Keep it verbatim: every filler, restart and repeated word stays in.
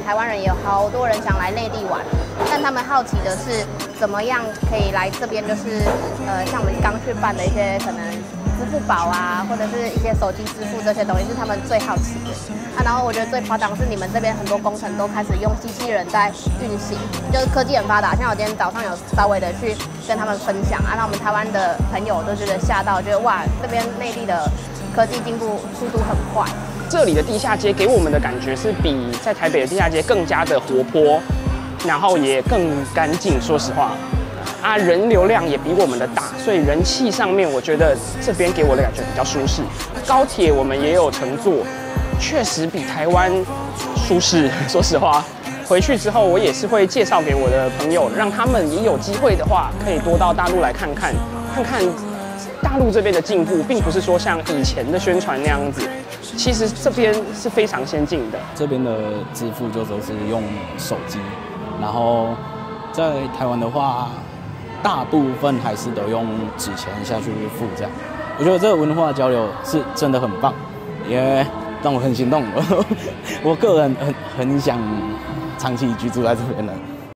台湾人也有好多人想来内地玩，但他们好奇的是怎么样可以来这边，就是呃，像我们刚去办的一些可能支付宝啊，或者是一些手机支付这些东西是他们最好奇的。啊，然后我觉得最夸张是你们这边很多工程都开始用机器人在运行，就是科技很发达。像我今天早上有稍微的去跟他们分享啊，那我们台湾的朋友都觉得吓到，觉得哇，这边内地的科技进步速度很快。 这里的地下街给我们的感觉是比在台北的地下街更加的活泼，然后也更干净。说实话，啊，人流量也比我们的大，所以人气上面我觉得这边给我的感觉比较舒适。高铁我们也有乘坐，确实比台湾舒适。说实话，回去之后我也是会介绍给我的朋友，让他们也有机会的话，可以多到大陆来看看，看看大陆这边的进步，并不是说像以前的宣传那样子。其实这边是非常先进的。 这边的支付就都是用手机，然后在台湾的话，大部分还是都用纸钱下去付这样。我觉得这个文化交流是真的很棒，也让我很心动。我个人很很想长期居住在这边的。